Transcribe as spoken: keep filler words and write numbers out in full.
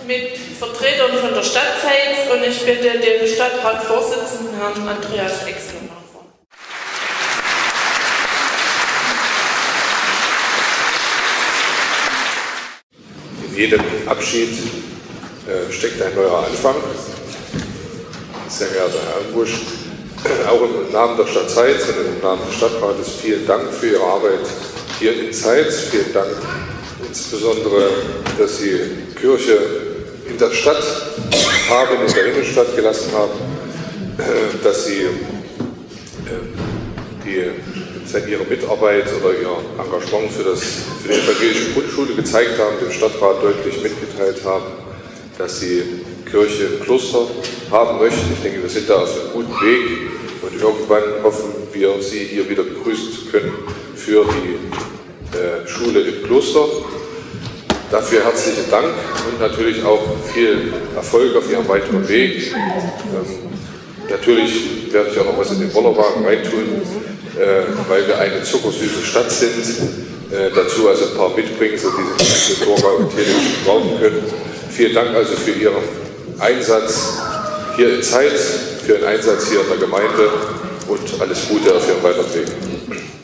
mit Vertretern von der Stadt Zeitz und ich bitte den Stadtratvorsitzenden Herrn Andreas Exler nach vorne. In jedem Abschied äh, steckt ein neuer Anfang. Sehr geehrter Herr Almbusch, auch im Namen der Stadt Zeitz und im Namen des Stadtrates vielen Dank für Ihre Arbeit hier in Zeitz. Vielen Dank insbesondere, dass Sie Kirche in der Stadt haben, in der Innenstadt gelassen haben, dass Sie die, Ihre Mitarbeit oder Ihr Engagement für, das, für die evangelische Grundschule gezeigt haben, dem Stadtrat deutlich mitgeteilt haben, dass Sie Kirche im Kloster haben möchten. Ich denke, wir sind da auf einem guten Weg und irgendwann hoffen wir, Sie hier wieder begrüßen zu können für die äh, Schule im Kloster. Dafür herzlichen Dank und natürlich auch viel Erfolg auf Ihrem weiteren Weg. Ähm, natürlich werde ich auch noch was in den Bollerwagen reintun, äh, weil wir eine zuckersüße Stadt sind. Äh, dazu also ein paar Mitbringsel, die Sie für Dora und Telefon brauchen können. Vielen Dank also für Ihren Einsatz hier in Zeitz, für Ihren Einsatz hier in der Gemeinde und alles Gute auf Ihrem weiteren Weg.